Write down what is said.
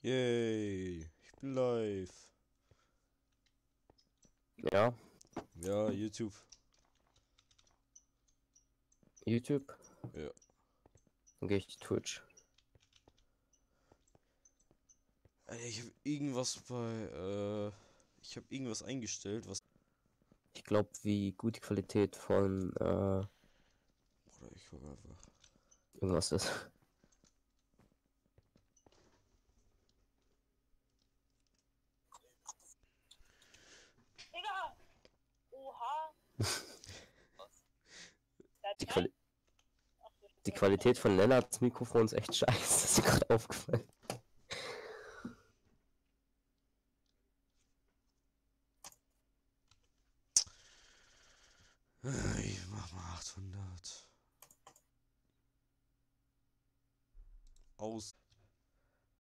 Yay, ich bin live. Ja, Ja, YouTube. YouTube, Ja. dann gehe ich Twitch. Ey, ich habe irgendwas ich habe irgendwas eingestellt, was. Ich glaube, wie gut die Qualität von Oder ich gucke einfach. irgendwas ist. Digga! Oha! Die, Quali die Qualität von Lennarts Mikrofon ist echt scheiße, das ist mir gerade aufgefallen. Ich mach mal 800. Aus.